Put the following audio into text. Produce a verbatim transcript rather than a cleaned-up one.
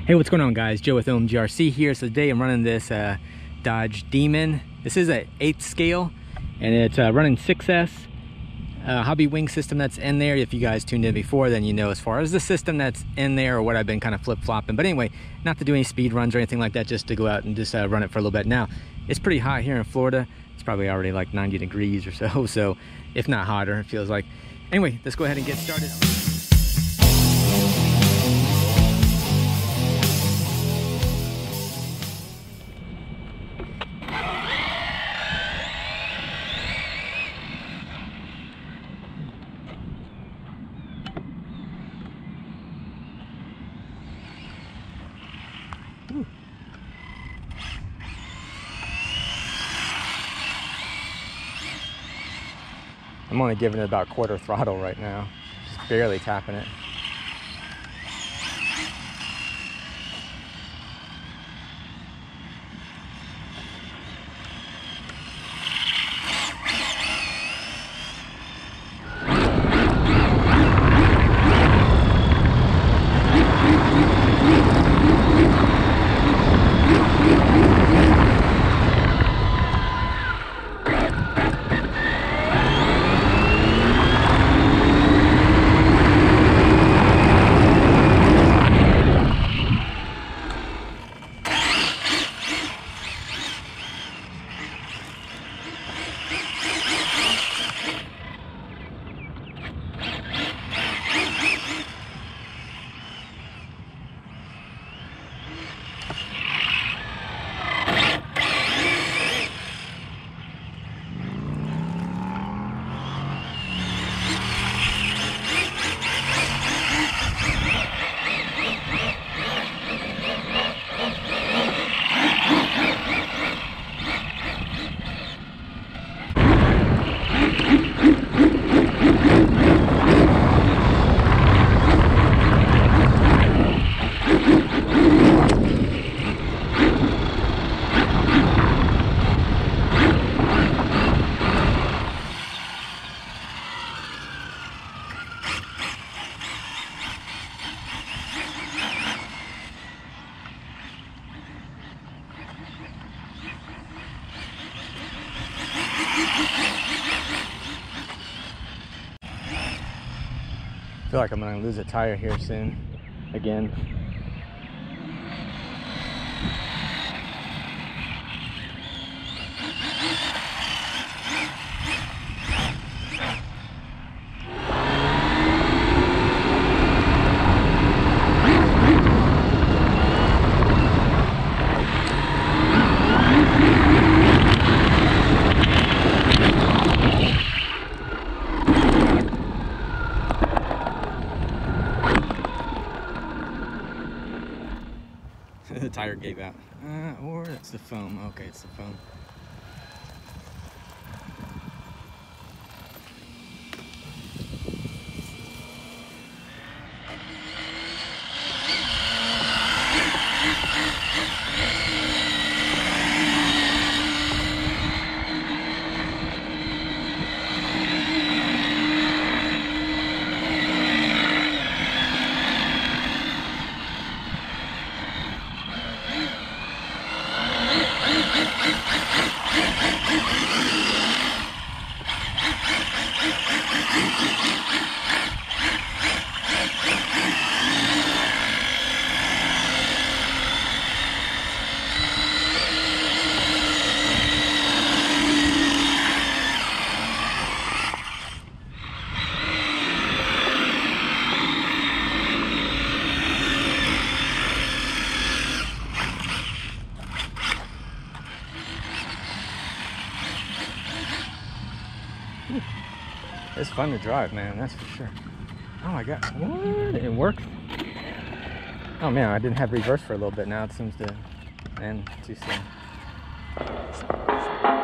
Hey, what's going on, guys? Joe with O M G R C here. So today I'm running this uh, Dodge Demon. This is a eighth scale and it's uh, running six S. Uh, Hobbywing system that's in there. If you guys tuned in before, then you know as far as the system that's in there or what I've been kind of flip-flopping. But anyway, not to do any speed runs or anything like that, just to go out and just uh, run it for a little bit. Now, it's pretty hot here in Florida. It's probably already like ninety degrees or so, so if not hotter, it feels like. Anyway, let's go ahead and get started. Ooh. I'm only giving it about quarter throttle right now, just barely tapping it. I feel like I'm gonna lose a tire here soon, again. The tire gave out. Uh, or it's the foam. Okay, it's the foam. It's fun to drive, man, that's for sure. Oh my god, what? It worked? Oh man, I didn't have reverse for a little bit. Now it seems to end too soon.